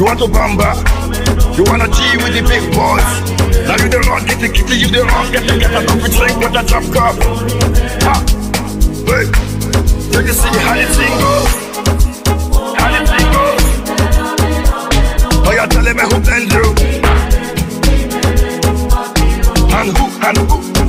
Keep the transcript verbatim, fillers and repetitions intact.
You want to bamba? You wanna G with the big boys? Now you the wrong, get the kitty, you the wrong, get the get a coffee drink with a drop cup. Ha! Wait, take a see how the thing goes. How the thing goes. Oh, you're telling me who sent you? And who, and who?